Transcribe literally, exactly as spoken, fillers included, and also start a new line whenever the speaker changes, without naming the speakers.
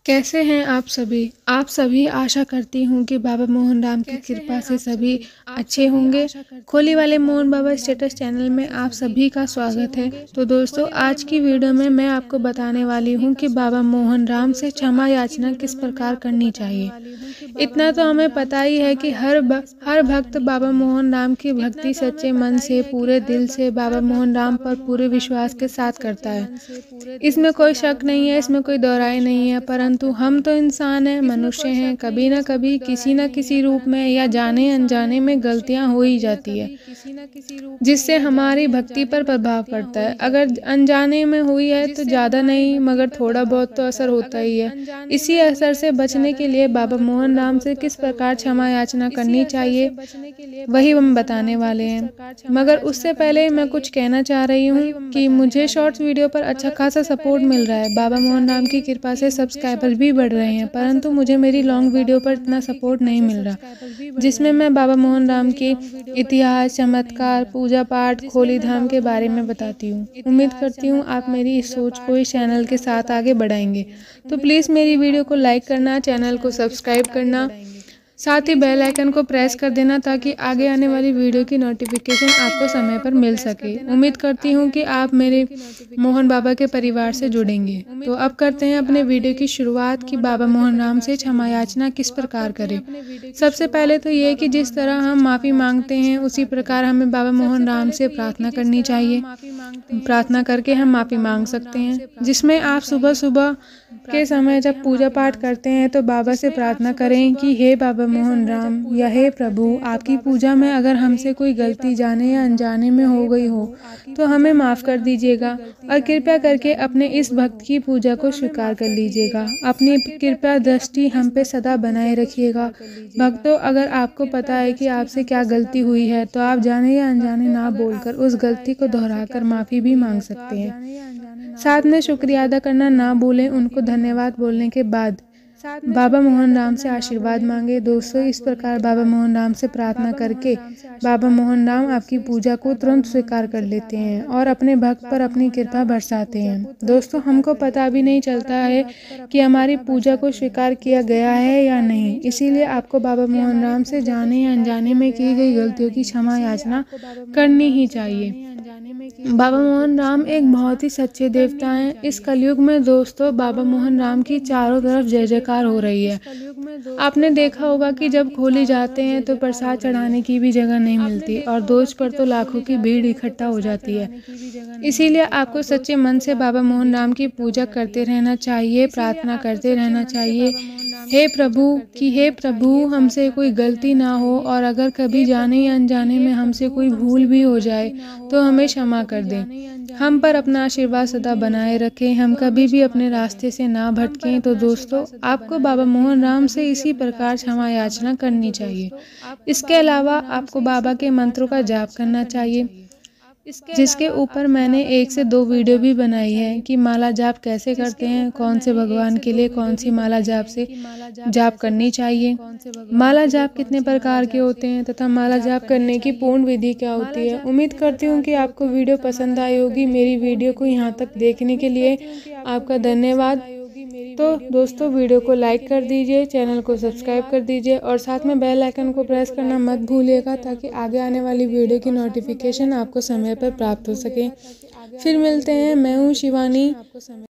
कैसे हैं आप सभी? आप सभी आशा करती हूँ कि बाबा मोहन राम की कृपा से सभी अच्छे होंगे। खोली वाले मोहन बाबा स्टेटस चैनल में आप सभी का स्वागत है। तो दोस्तों, आज की वीडियो में मैं आपको बताने वाली हूँ कि बाबा मोहन राम से क्षमा याचना किस प्रकार करनी चाहिए। इतना तो हमें पता ही है कि हर ब, हर भक्त बाबा मोहन राम की भक्ति सच्चे मन से, पूरे दिल से बाबा मोहन राम पर पूरे विश्वास के साथ करता है। इसमें कोई शक नहीं है, इसमें कोई दोहराई नहीं है। परंतु हम तो इंसान हैं, मनुष्य हैं, कभी ना कभी किसी न किसी रूप में या जाने अनजाने में गलतियां हो ही जाती है, जिससे हमारी भक्ति पर प्रभाव पड़ता है। अगर अनजाने में हुई है तो ज़्यादा नहीं, मगर थोड़ा बहुत तो असर होता ही है। इसी असर से बचने के लिए बाबा मोहन राम से किस प्रकार क्षमा याचना करनी चाहिए, वही हम बताने वाले हैं। मगर उससे पहले मैं कुछ कहना चाह रही हूँ कि मुझे शॉर्ट्स वीडियो पर अच्छा खासा सपोर्ट मिल रहा है। बाबा मोहन राम की कृपा से सब्सक्राइबर भी बढ़ रहे हैं, परंतु मुझे मेरी लॉन्ग वीडियो पर इतना सपोर्ट नहीं मिल रहा, जिसमें मैं बाबा मोहन राम के इतिहास, चमत्कार, पूजा पाठ, खोली धाम के बारे में बताती हूँ। उम्मीद करती हूँ आप मेरी इस सोच को इस चैनल के साथ आगे बढ़ाएंगे। तो प्लीज़ मेरी वीडियो को लाइक करना, चैनल को सब्सक्राइब करना, साथ ही बेल आइकन को प्रेस कर देना ताकि आगे आने वाली वीडियो की नोटिफिकेशन आपको समय पर मिल सके। उम्मीद करती हूँ कि आप मेरे मोहन बाबा के परिवार से जुड़ेंगे। तो अब करते हैं अपने वीडियो की शुरुआत कि बाबा मोहन राम से क्षमा याचना किस प्रकार करें। सबसे पहले तो ये कि जिस तरह हम माफ़ी मांगते हैं उसी प्रकार हमें बाबा मोहन राम से प्रार्थना करनी चाहिए। प्रार्थना करके हम माफ़ी मांग सकते हैं, जिसमें आप सुबह सुबह के समय जब पूजा पाठ करते हैं तो बाबा से प्रार्थना करें कि हे बाबा मोहन राम या हे प्रभु, आपकी पूजा में अगर हमसे कोई गलती जाने या अनजाने में हो गई हो तो हमें माफ़ कर दीजिएगा और कृपया करके अपने इस भक्त की पूजा को स्वीकार कर लीजिएगा। अपनी कृपा दृष्टि हम पे सदा बनाए रखिएगा। भक्तों, अगर आपको पता है कि आपसे क्या गलती हुई है तो आप जाने या अनजाने ना बोलकर उस गलती को दोहराकर माफ़ी भी मांग सकते हैं। साथ में शुक्रिया अदा करना ना भूलें। उनको धन्यवाद बोलने के बाद बाबा मोहन राम से आशीर्वाद मांगे। दोस्तों, इस प्रकार बाबा मोहन राम से प्रार्थना करके बाबा मोहन राम आपकी पूजा को तुरंत स्वीकार कर लेते हैं और अपने भक्त पर अपनी कृपा बरसाते हैं। दोस्तों, हमको पता भी नहीं चलता है कि हमारी पूजा को स्वीकार किया गया है या नहीं, इसीलिए आपको बाबा मोहन राम से जाने या अनजाने में की गई गलतियों की क्षमा याचना करनी ही चाहिए। बाबा मोहन राम एक बहुत ही सच्चे देवता हैं। इस कलयुग में दोस्तों बाबा मोहन राम की चारों तरफ जय जयकार हो रही है। आपने देखा होगा कि जब खोली जाते हैं तो प्रसाद चढ़ाने की भी जगह नहीं मिलती और दोज पर तो लाखों की भीड़ इकट्ठा हो जाती है। इसीलिए आपको सच्चे मन से बाबा मोहन राम की पूजा करते रहना चाहिए, प्रार्थना करते रहना चाहिए हे प्रभु कि हे प्रभु हमसे कोई गलती ना हो, और अगर कभी जाने या अनजाने में हमसे कोई भूल भी हो जाए तो हमें क्षमा कर दें। हम पर अपना आशीर्वाद सदा बनाए रखें, हम कभी भी अपने रास्ते से ना भटकें। तो दोस्तों, आपको बाबा मोहन राम से इसी प्रकार क्षमा याचना करनी चाहिए। इसके अलावा आपको बाबा के मंत्रों का जाप करना चाहिए, जिसके ऊपर मैंने एक से दो वीडियो भी बनाई है कि माला जाप कैसे करते हैं, कौन से भगवान के लिए कौन सी माला जाप से जाप करनी चाहिए, माला जाप कितने प्रकार के होते हैं तथा माला जाप करने की पूर्ण विधि क्या होती है। उम्मीद करती हूँ कि आपको वीडियो पसंद आई होगी। मेरी वीडियो को यहाँ तक देखने के लिए आपका धन्यवाद। तो दोस्तों, वीडियो को लाइक कर दीजिए, चैनल को सब्सक्राइब कर दीजिए और साथ में बेल आइकन को प्रेस करना मत भूलिएगा ताकि आगे आने वाली वीडियो की नोटिफिकेशन आपको समय पर प्राप्त हो सके। फिर मिलते हैं। मैं हूँ शिवानी।